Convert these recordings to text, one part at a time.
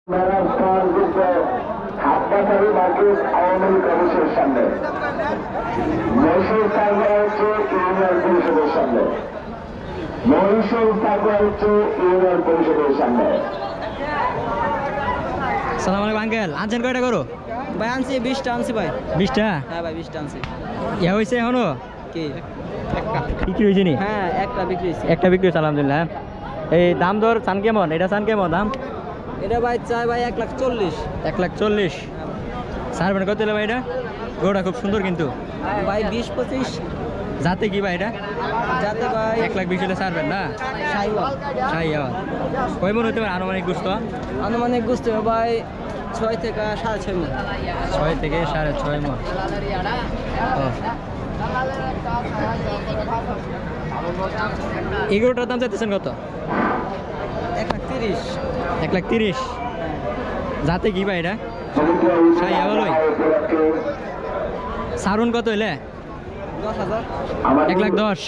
হাটপাখালি market Awami League অফিসের সামনে, মহীশূর তারপর হচ্ছে ইউনিয়ন পরিষদের সামনে, মহীশূর তারপর হচ্ছে ইউনিয়ন পরিষদের সামনে। সালাম আলাইকুম আঙ্কেল, আনছেন কয়টা করো? ভাই আনছি 20টা আনছি ভাই। 20টা? হ্যাঁ ভাই 20টা আনছি। ইয়া হয়েছে এখনো কি বিক্রি হয়েছে নি? হ্যাঁ একটা বিক্রি হয়েছে। একটা বিক্রি হয়েছে আলহামদুলিল্লাহ। এই দাম দর চান কেমন? এটা চান কেমন দাম? এটা ভাই চাই ভাই 1,40,000। 1,40,000 ছাড়বেন কত ভাই? এটা গরুটা খুব সুন্দর কিন্তু ভাই 20-25। যাতে কি ভাই এটা? যাতে ভাই 1,20,000 হলে ছাড়বেন না? শাহিওয়াল। শাহিওয়াল কয় মন হতে পারে আনুমানিক গোস্ত? আনুমানিক গোস্ত ভাই 6 থেকে 6.5 মণ। 6 থেকে 6.5 মণ। এই গরুটার দাম চাইতেছেন কত? 1,30,000। 1,30,000 যাতে কি ভাই এটা? শাহিওয়াল ওই সারুন কত হইলে? 10,000। 1,10,000।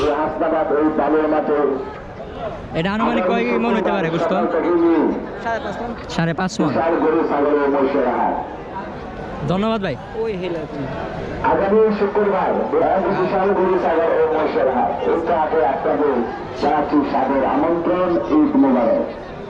এটা আনুমানিক কয় মন হইতে পারে গোস্ত? 5.5 মণ। 5.5 মণ। ধন্যবাদ ভাই। ওই হেলা আগামী শুক্রবার বিশাল গরু সাগর ও মহিষের হাট, এটা আগে আপনাদের জানাচ্ছি সাগর আমন্ত্রণ, ঈদ মোবারক।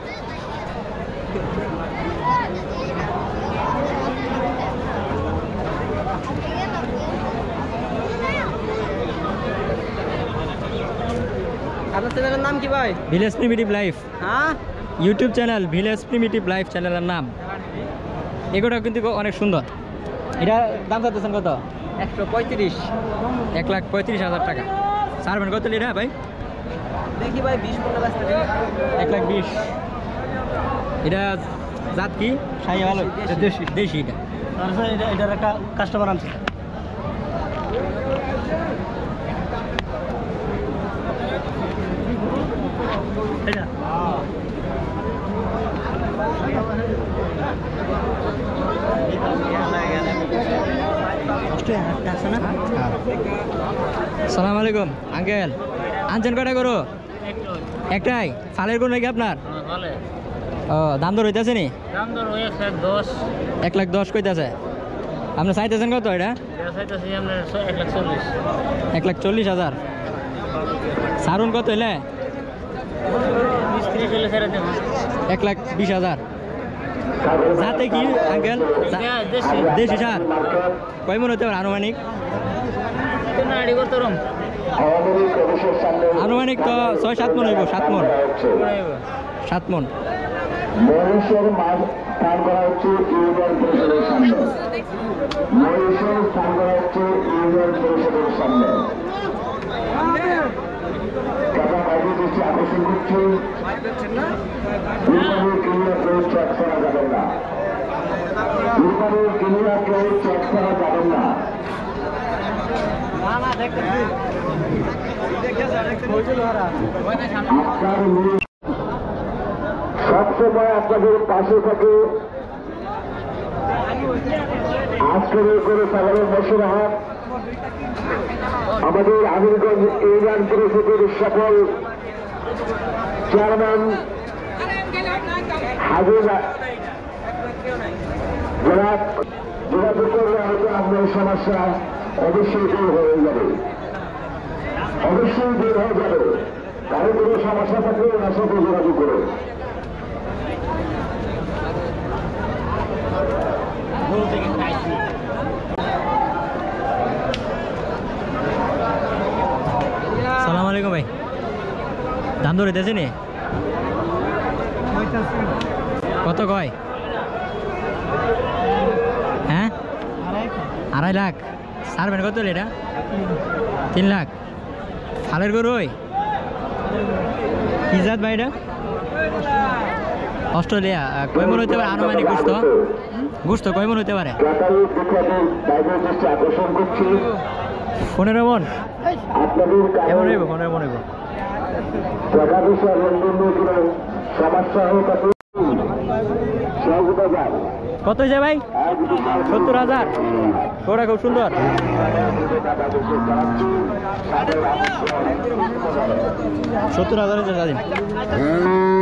আপনার চ্যানেলের নাম কি ভাই? Village primitive life. হ্যাঁ YouTube channel village primitive life চ্যানেলের নাম। এগুলো কিন্তু অনেক সুন্দর। এটা দাম চাচ্ছেন কত? 135। 1,35,000 টাকা। ছাড়বেন কত লিটা ভাই? দেখি ভাই 20-15 লাখ টাকা। 1,20,000। এটা জাত কি? শাহিওয়াল? দেশি। দেশি এটা। এটার একটা কাস্টমার আনছে। এটা সালাম আলাইকুম আঙ্কেল, আনছেন কয়টা করো? একটাই? ফালের গরু নাকি আপনার? ও দাম দর হইতেছে নি? 1,10,000 কইতেছে। আপনি চাইতেছেন কত এটা? 1,40,000। সারুন কত হইলে? 1,20,000। যাতে কি আঙ্কেল? দেশি সার কয় মন হতে পারে আনুমানিক? আনুমানিক তো 6-7 মন হইব। 7 মন। 7 মন। মহিষের মাছ স্থান করা হচ্ছে ইউনিয়ন পরিষদের সামনে, মহিষের স্থান করা হচ্ছে ইউনিয়ন পরিষদের সামনে। টাকা বাইরে দৃষ্টি আকর্ষণ করছে, কিনিয়া কেউ চেক করা যাবেন না, কিনিয়া কেউ চেক করা যাবেন না। সবসময় আপনাদের পাশে থাকে আজকের করে সাগরের মশির হাট, আমাদের আমিরগঞ্জ ইউনিয়ন পরিষদের সকল চেয়ারম্যান হাজির যারা যোগাযোগ করলে হয়তো আপনার সমস্যা অবশ্যই দূর হয়ে যাবে, অবশ্যই দূর হয়ে যাবে। কারো কোনো সমস্যা থাকলে ওনার সাথে যোগাযোগ করুন। সালাম আলাইকুম ভাই, দাম দর হইতেছে নি? কত কয়? হ্যাঁ 2.5 লাখ। ছাড়বেন কত এটা? 3 লাখ। ফালের গরু ওই কি জাত ভাই এটা? অস্ট্রেলিয়া। কয় মন হইতে পারে আনুমানিক গোস্ত? গোস্ত কয় মন হইতে পারে? 15 মন। এমন হইব? 15 মন হইব। কত হয়েছে ভাই? 70,000। ওটা খুব সুন্দর। 70,000 হয়েছে।